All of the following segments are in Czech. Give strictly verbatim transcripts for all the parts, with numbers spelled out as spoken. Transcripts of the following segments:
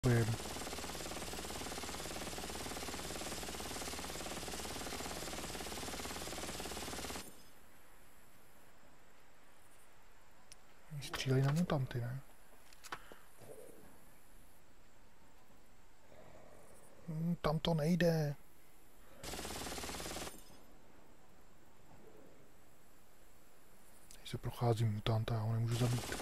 Pojím. Střílej na mutanty, ne? Hmm, tam to nejde. Když se prochází mutant, já ho nemůžu zabít.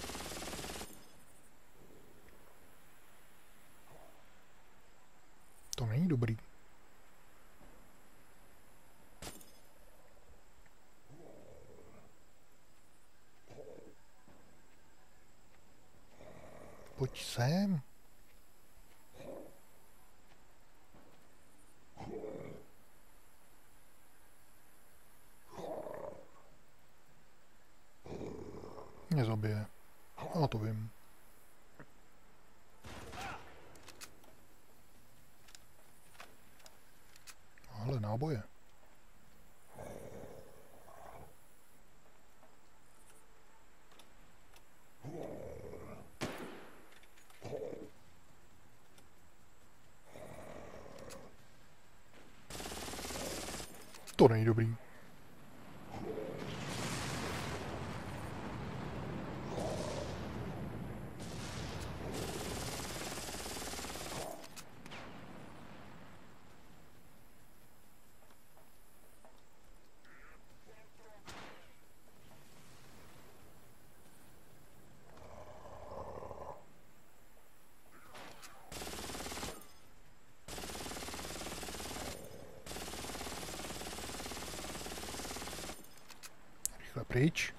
To není dobrý. Pojď sem. Mě zabije. A to vím. Ale náboje. To není dobrý. Rychle pryč.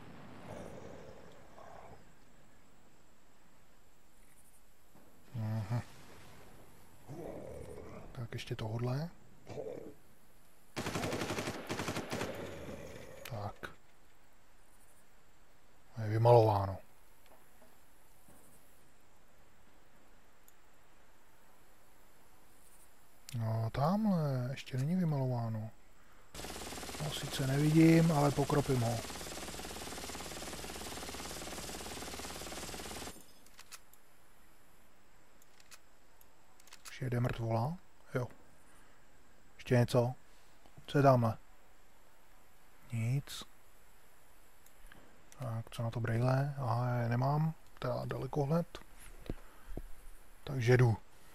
Aha. Tak ještě tohodle. Tak. Je vymalováno. No tamhle, ještě není vymalováno. No sice nevidím, ale pokropím ho. Už jede mrtvola? Jo. Ještě něco? Co je tamhle? Nic. Tak, co na to brejle? Aha, já je nemám. Teda dalekohled. Takže jdu.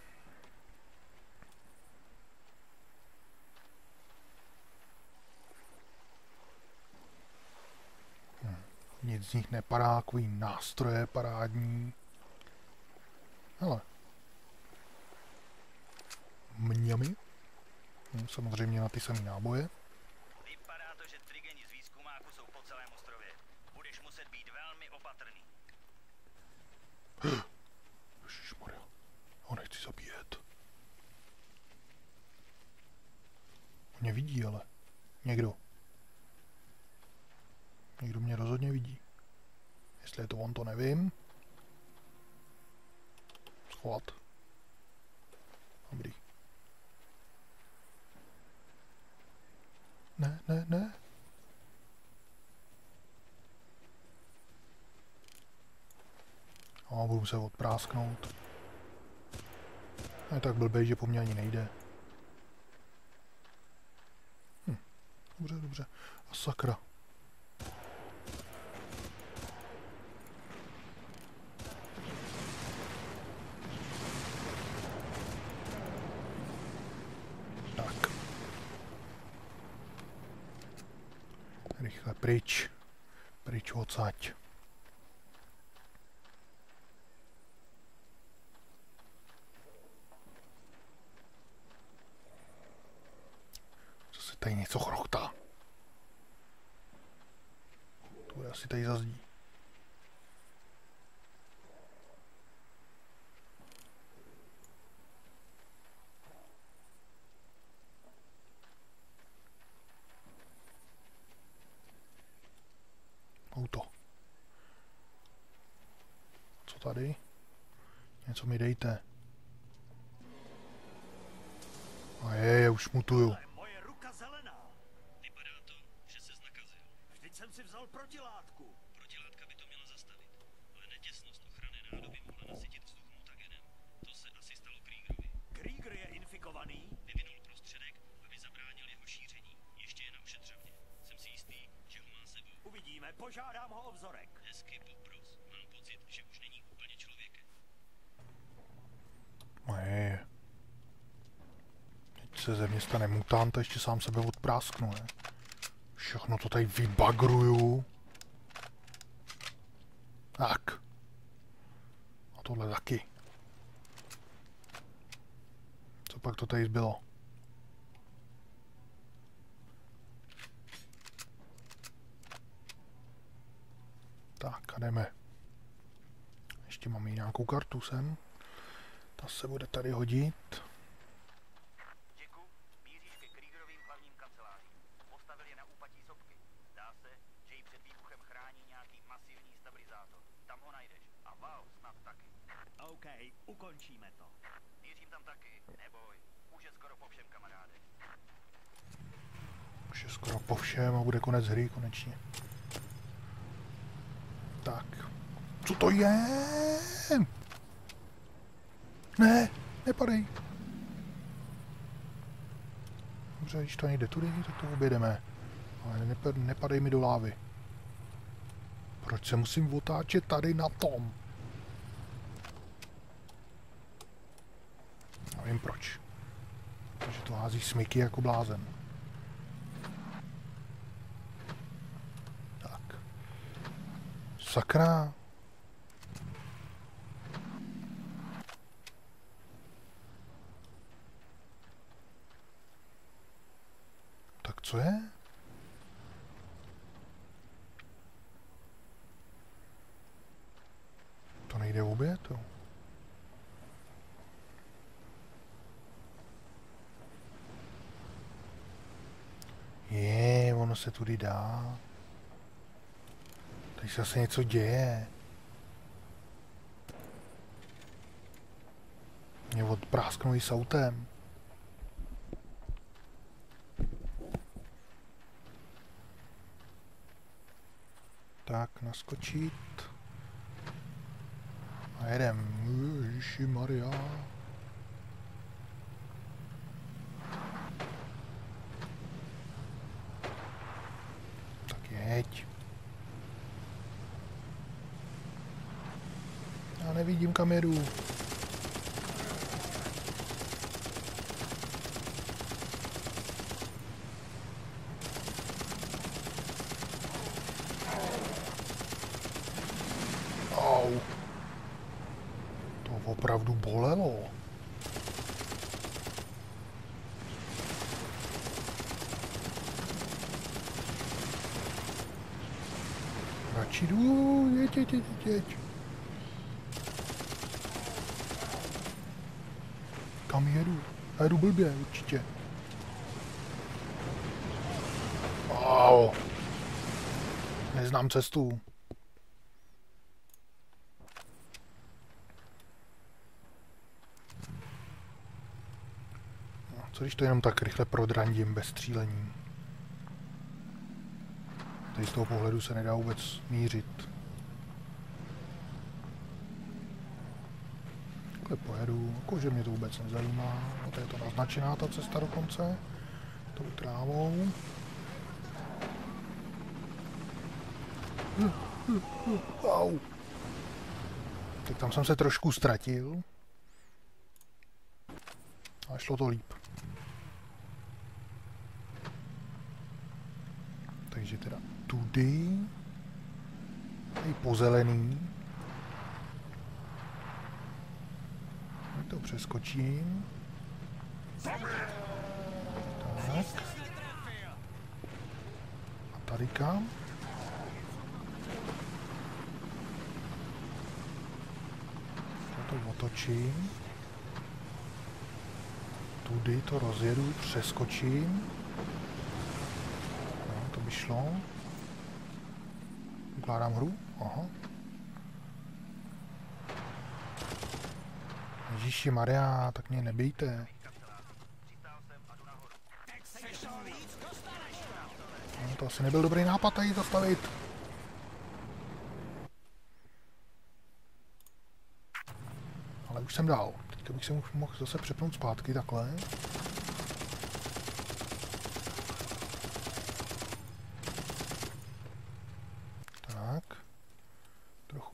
Hm. Nic z nich nepadá, takový nástroje parádní. Hele. Mňami. Hm, samozřejmě na ty samé náboje. Vypadá to, že trigeni z výzkumáku jsou po celém ostrově. Budeš muset být velmi opatrný. Ježišmarja, ho nechci zabíjet. On mě vidí, ale. Někdo. Někdo mě rozhodně vidí. Jestli je to on, to nevím. Schovat. Dobrý. Ne, ne, ne. A budu se odprásknout. Je tak blbej, že po mně ani nejde. Hm. Dobře, dobře. A sakra. Tak. Rychle pryč. Pryč odsaď. Tady něco chrochtá. To je asi tady zazdí. Auto. Co tady? Něco mi dejte. A je, je, už mutuju. Moje ruka zelená. Vypadá to, že ses nakazil. Vždyť jsem si vzal protilátku. Protilátka by to měla zastavit, ale netěsnost ochranné nádoby mohla nasytit vzduch mutagenem. To se asi Požádám ho o vzorek. Hezky, popros. Mám pocit, že už není úplně člověkem. Ne. Teď se ze mě stane mutant a ještě sám sebe odprásknu, ne? Všechno to tady vybagruju. Tak. A tohle taky. Co pak to tady zbylo? Tak a jdeme. Ještě máme nějakou kartu sem. Ta se bude tady hodit. Jacku, míříš ke Kriegerovým hlavním kancelářím. Postavil je na úpatí sopky. Zdá se, že ji před výbuchem chrání nějaký masivní stabilizátor. Tam ho najdeš. A Val snad taky. OK, ukončíme to. Mířím tam taky, neboj. Už je skoro po všem, kamaráde. Už je skoro po všem a bude konec hry konečně. Tak. Co to je? Ne, nepadej. Dobře, když to nejde tudy, tak to objedeme. Ale nepad, nepadej mi do lávy. Proč se musím otáčet tady na tom? Nevím proč. Protože to hází smyky jako blázen. Tak. Sakra. Tak co je? To nejde obět, jo. Je, ono se tudy dá. Tady se asi něco děje. Mě odprásknou i s autem. Tak, naskočit. A jedem. Ježišimaria. Tak jeď. Já nevidím, kam jedu. Au. To opravdu bolelo. Radši jdu, jeď, jeď, jeď, jeď. Kam jedu? Já jedu blbě, určitě. Au. Neznám cestu. No, co když to jenom tak rychle prodrandím bez střílení? Tady z toho pohledu se nedá vůbec mířit. Takhle pojedu, jakože mě to vůbec nezajímá. No, to je to naznačená ta cesta dokonce. Tou trávou. Au. Tak tam jsem se trošku ztratil. Ale šlo to líp. Takže teda tudy. Tady pozelený. Tak to přeskočím. Tak. A tady kam? To otočím. Tudy to rozjedu, přeskočím. No, to by šlo. Ukládám hru. Aha. Ježíši Maria, tak mě nebijte. No, to asi nebyl dobrý nápad tady zastavit. Ale už jsem dál. Teďka bych se mohl zase přepnout zpátky takhle.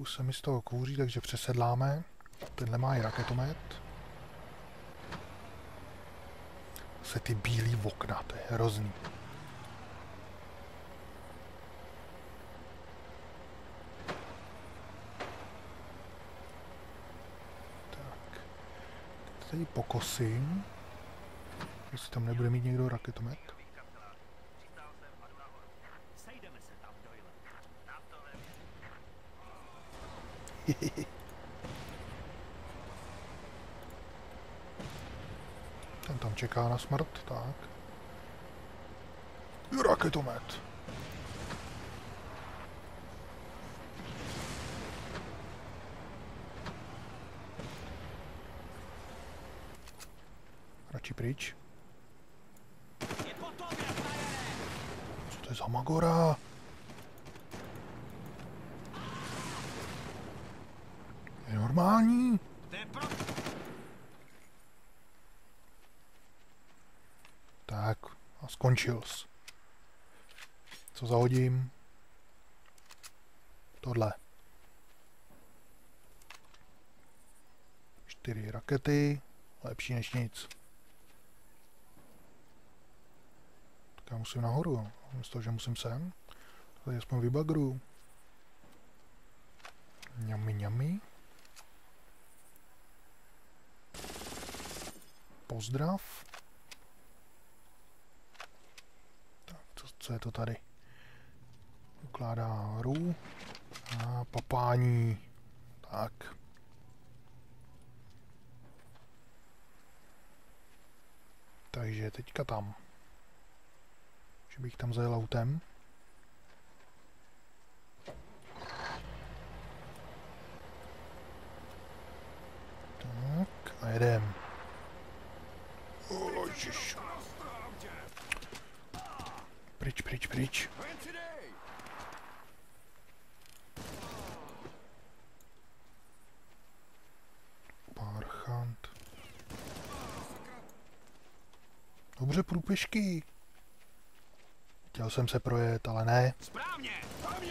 Trochu se mi z toho kouří, takže přesedláme. Tenhle má i raketomet. Se ty bílý okna, to je hrozný. Tak. Teď tady pokosím. Jestli tam nebude mít někdo raketomet. Přistál jsem a jdu nahoru. Sejdeme se tam, Doyle. Na to nevím. Ten tam čeká na smrt, tak. Raketomet. Radši pryč. Je po tobě, frajere! Co to je za magora? Je normální? To je pro... Tak, a skončil jsi. Co zahodím? Tohle. Čtyři rakety, lepší než nic. Tak já musím nahoru, jo. Místo, že musím sem. Tady aspoň vybagru. Ňami, ňami. Pozdrav. Tak, co, co je to tady? Ukládá hru. A papání. Tak. Takže teďka tam. Že bych tam zajel autem. Tak a jedem. O, ježiš. Pryč, pryč, pryč. Parchant. Dobře, průběžky. Chtěl jsem se projet, ale ne. Správně!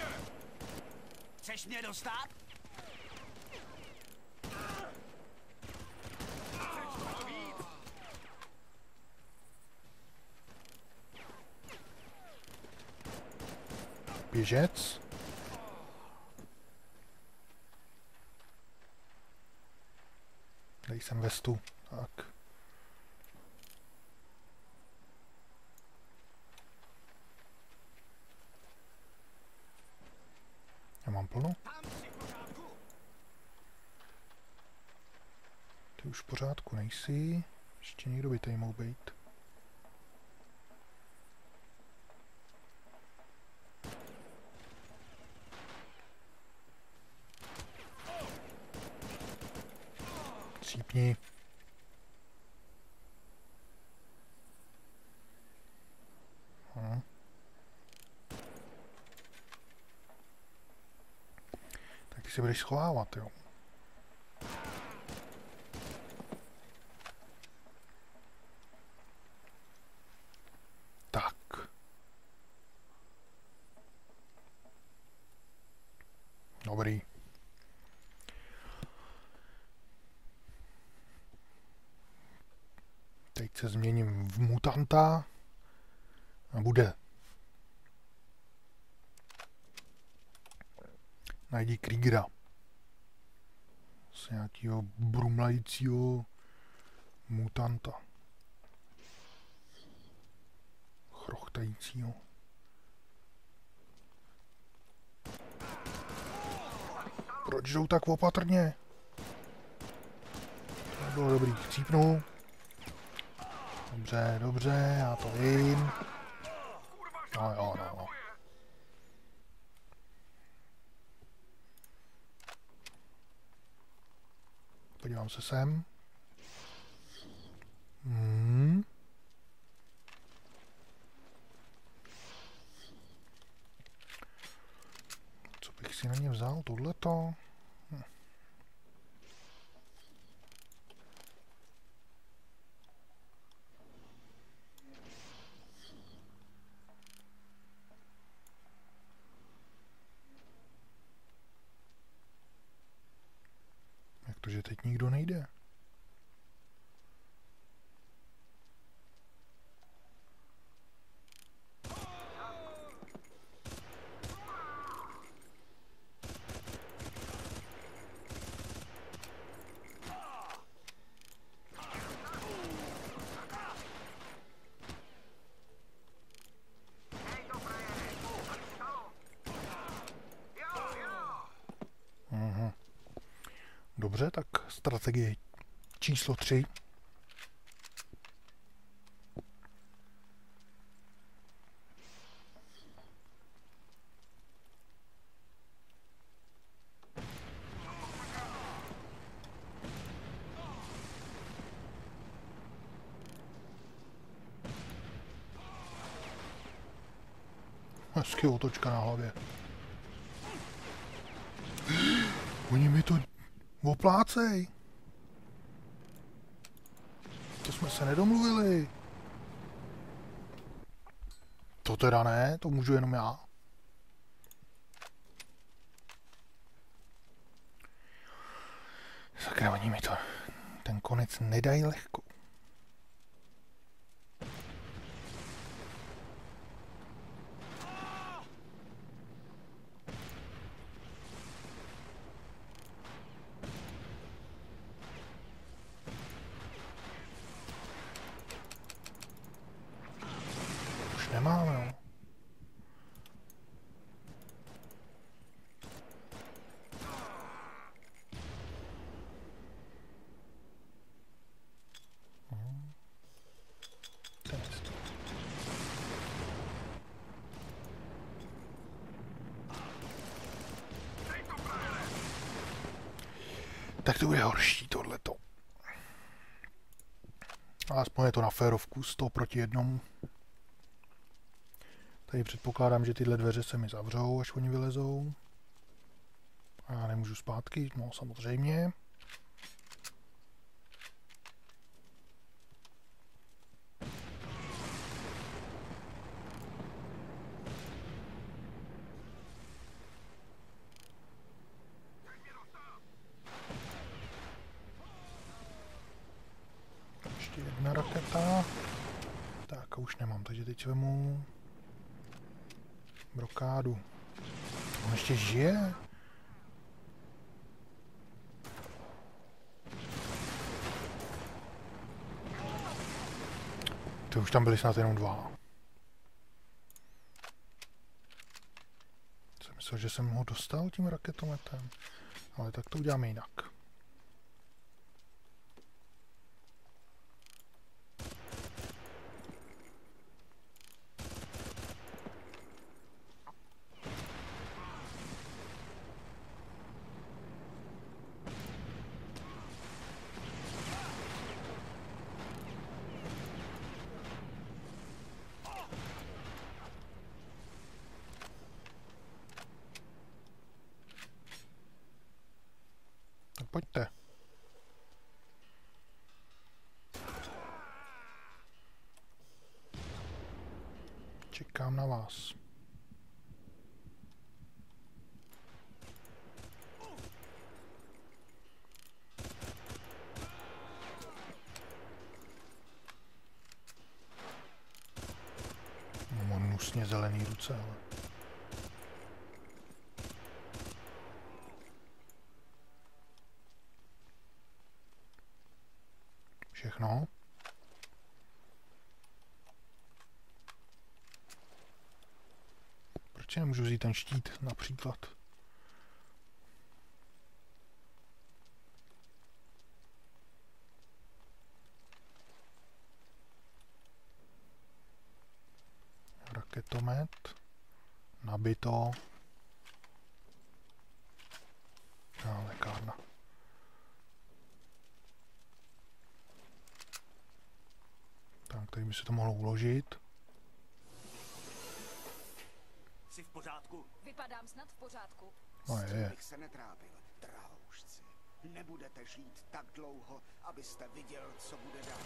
Chceš mě dostat? Běžec. Dej sem vestu. Tak. Já mám plno. Ty už v pořádku nejsi. Ještě někdo by tady mohl být. Cípni. Hm. Tak ty se budeš schovávat, jo. Tak. Dobrý. Teď se změním v mutanta a bude. Najdi Kriegera. Z nějakého brumlajícího mutanta. Chrochtajícího. Proč jdou tak opatrně? To bylo dobrý. Chcípnu. Dobře, dobře, já to vím. No jo, no, no. Podívám se sem. Hmm. Co bych si na ně vzal? Tohleto? Hm. že teď nikdo nejde. Mhm. Dobře, tak strategie číslo tři. Hezky otočka na hlavě. Oni mi to oplácej. To jsme se nedomluvili. To teda ne, to můžu jenom já. Sakra, oni mi to ten konec nedají lehko. Nemáme, no. Hmm. Tak to bude horší tohleto. Aspoň je to na férovku, sto proti jednomu. Tady předpokládám, že tyhle dveře se mi zavřou, až oni vylezou. A já nemůžu zpátky, no samozřejmě. Ještě jedna raketa. Tak a už nemám, takže teď vemu brokádu. On ještě žije? To už tam byli snad jenom dva. Jsem myslel, že jsem ho dostal tím raketometem. Ale tak to uděláme jinak. Pojďte. Čekám na vás. Mám hnusně zelený ruce, ale... Všechno. Proč nemůžu vzít ten štít například? Raketomet. Nabito. A lékárna. Tak, tady by se to mohlo uložit. Jsi v pořádku? Vypadám snad v pořádku. No je, je. bych se netrápil, drahoušci. Nebudete žít tak dlouho, abyste viděl, co bude dál.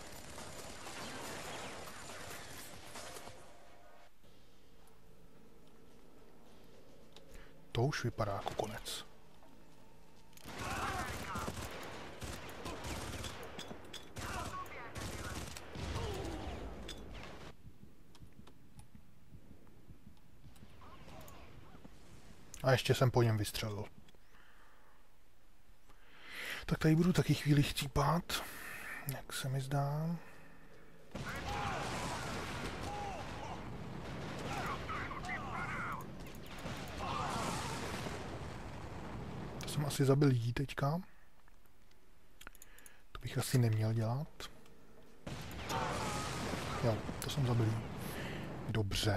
To už vypadá jako konec. A ještě jsem po něm vystřelil. Tak tady budu taky chvíli chcípat, jak se mi zdá. To jsem asi zabil jí teďka. To bych asi neměl dělat. Jo, to jsem zabil jí. Dobře.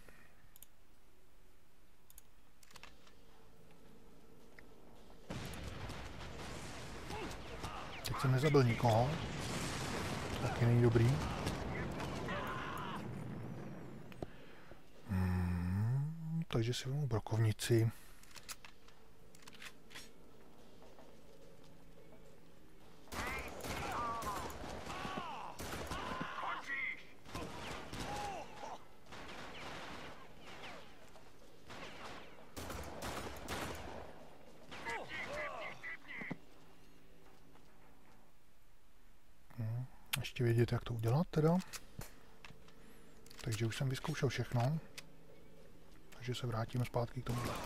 Teď jsem nezabil nikoho. To taky není dobrý. Hmm, takže si vezmu brokovnici. Ještě vědět, jak to udělat teda. Takže už jsem vyzkoušel všechno. Takže se vrátíme zpátky k tomuhle.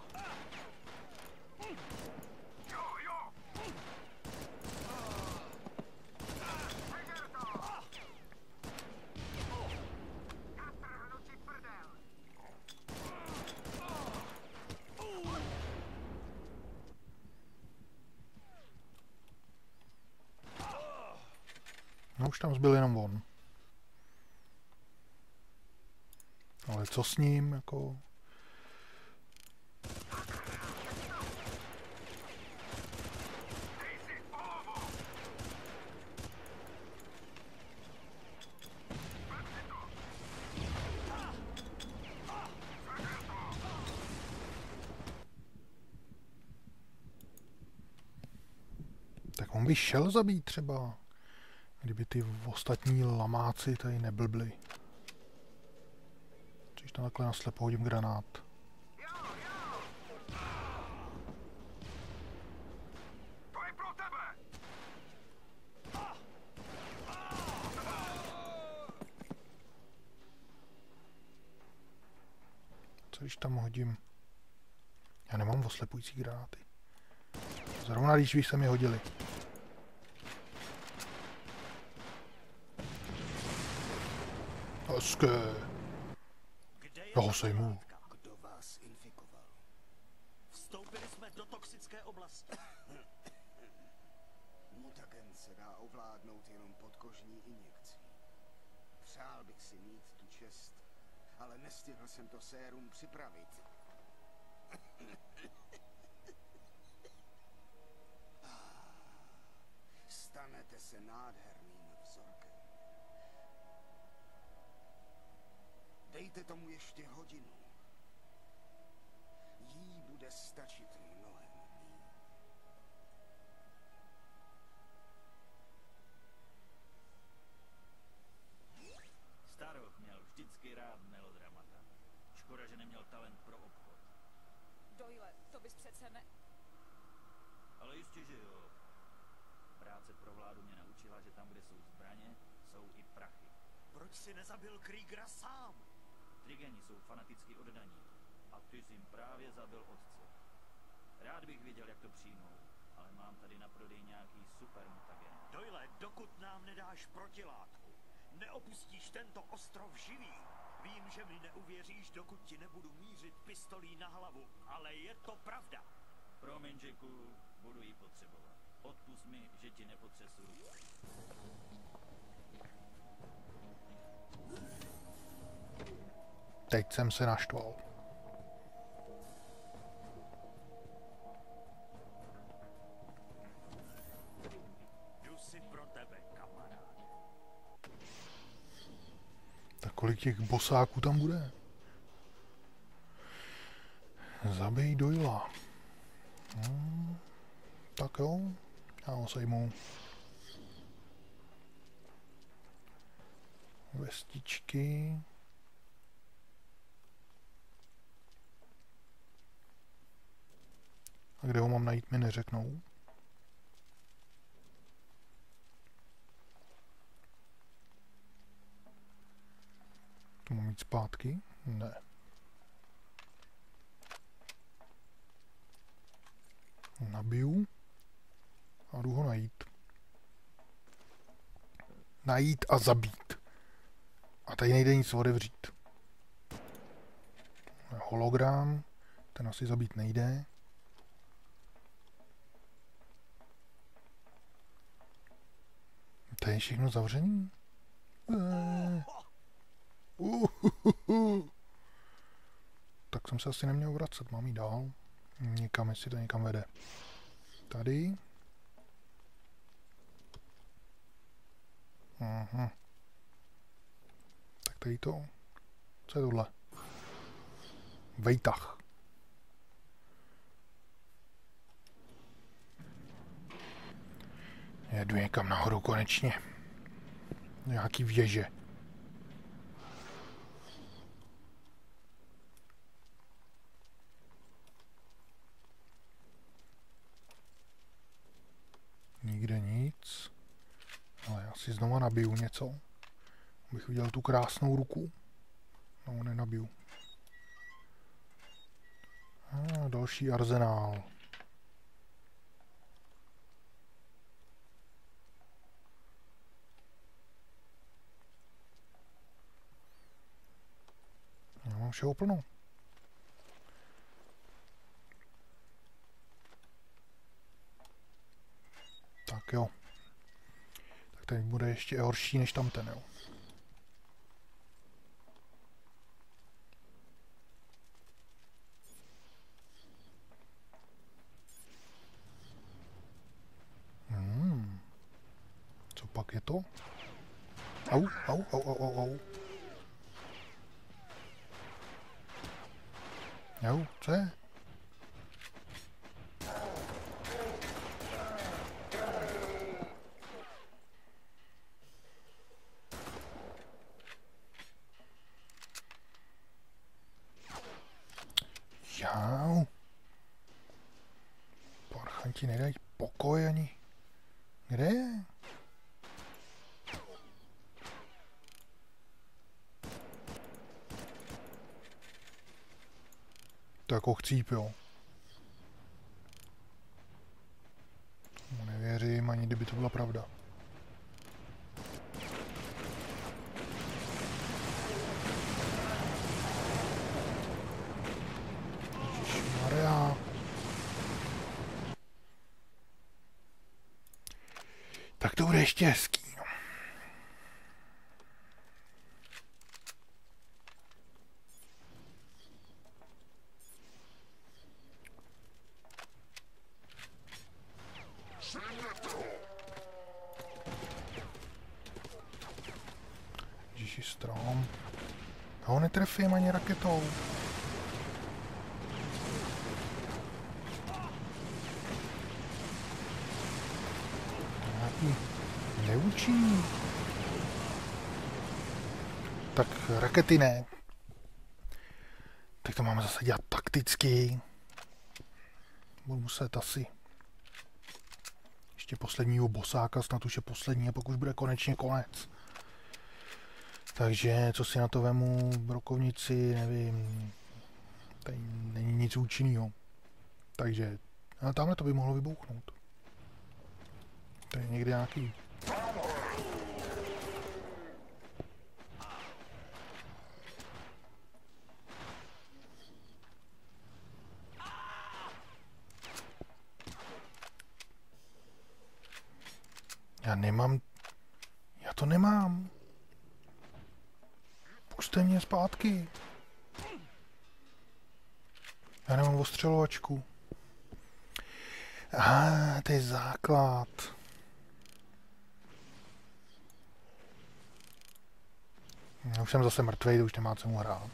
No už tam zbyl jenom on. Ale co s ním, jako... Tak on by šel zabít třeba. Kdyby ty ostatní lamáci tady neblbli. Když tam takhle naslepo hodím granát. Co když tam hodím? Já nemám oslepující granáty. Zrovna když se mi hodili. Hezké. Já ho sejmu. Kdo vás infikoval? Vstoupili jsme do toxické oblasti. Mutagen se dá ovládnout jenom podkožní injekcí. Přál bych si mít tu čest, ale nestihl jsem to sérum připravit. Stanete se nádherným vzorkem. Dejte tomu ještě hodinu. Jí bude stačit mnohem míň. Starok měl vždycky rád melodramata. Škoda, že neměl talent pro obchod. Doyle, to bys přece ne... Ale jistě, že jo. Práce pro vládu mě naučila, že tam, kde jsou zbraně, jsou i prachy. Proč si nezabil Kriegera sám? Trigeni jsou fanaticky oddaní. A ty jsi jim právě zabil otce. Rád bych viděl, jak to přijmou, ale mám tady na prodej nějaký super mutagen. Doyle, dokud nám nedáš protilátku, neopustíš tento ostrov živý. Vím, že mi neuvěříš, dokud ti nebudu mířit pistolí na hlavu, ale je to pravda. Promiň, Jacku, budu ji potřebovat. Odpusť mi, že ti nepotřesu ruce. Teď jsem se naštval. Jdu si pro tebe, kamaráde. Tak kolik těch bosáků tam bude? Zabij Doyla. Hmm, tak jo, já ho sejmu. Vestičky. A kde ho mám najít, mi neřeknou. To mám mít zpátky? Ne. Nabiju. A jdu ho najít. Najít a zabít. A tady nejde nic otevřít. Hologram. Ten asi zabít nejde. To je všechno zavřený? Eee. Uhuhu. Tak jsem se asi neměl vracet, mám jít dál. Někam, jestli to někam vede. Tady. Aha. Tak tady to. Co je tohle? Vejtah. Jedu někam nahoru konečně. Nějaký věže. Nikde nic. Ale já si znova nabiju něco. Abych viděl tu krásnou ruku. No, nenabiju. A další arzenál. Já mám všeho plno. Tak jo. Tak teď bude ještě horší než tamten, jo. Hmm. Co pak je to? Au, au, au, au, au, au. Jau, co je? Jau. Parchanti nedají pokoj ani. Kde je? To jako chcíp, jo. Tomu nevěřím, ani kdyby to byla pravda. Ježišmarja. Tak to bude ještě hezký, no. Ježiši, strom. Já ho netrefím ani raketou. Nějaký neúčinný. Tak rakety ne. Tak to máme zase dělat takticky. Budu muset asi ještě posledního bosáka, snad už je poslední a pak už bude konečně konec. Takže co si na to vemu, brokovnici, nevím, tady není nic účinného. Takže, ale tamhle to by mohlo vybouchnout. To je někde nějaký... Já nemám... Já to nemám. Puste mě zpátky. Já nemám ostřelovačku. Ah, to je základ. Já už jsem zase mrtvej, to už nemá cenu hrát.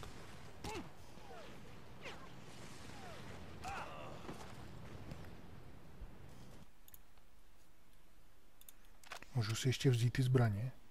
Můžu si ještě vzít ty zbraně.